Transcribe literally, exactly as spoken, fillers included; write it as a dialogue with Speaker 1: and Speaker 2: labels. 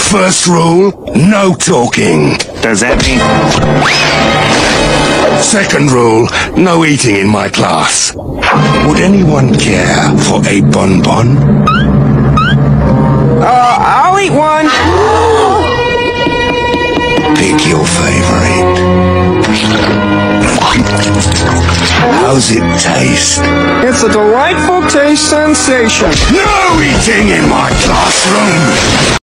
Speaker 1: First rule, no talking.
Speaker 2: Does that mean...
Speaker 1: Second rule, no eating in my class. Would anyone care for a bonbon?
Speaker 3: Uh, I'll eat one.
Speaker 1: Pick your favorite. How's it taste?
Speaker 3: It's a delightful taste sensation.
Speaker 1: No eating in my classroom!